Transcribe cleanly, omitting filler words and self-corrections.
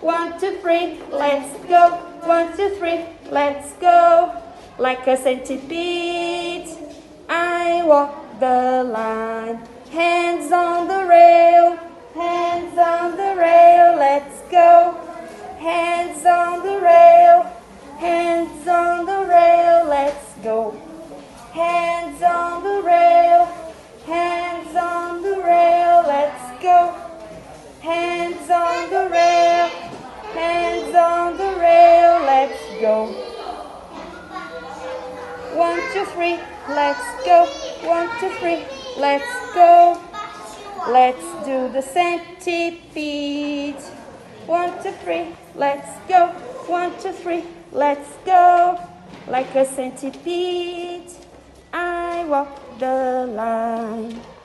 1, 2, 3, let's go. 1, 2, 3, let's go. Like a centipede, I walk the line. Hands on the rail, hands on the rail, let's go. Hands on the rail, hands on the rail, let's go. Hands on the rail, hands on the rail, let's go. Hands on the rail, hands on the rail, let's go. 1, 2, 3, let's go. 1, 2, 3, let's go. Let's do the centipede. 1, 2, 3, let's go. 1, 2, 3, let's go. Like a centipede, I walk the line.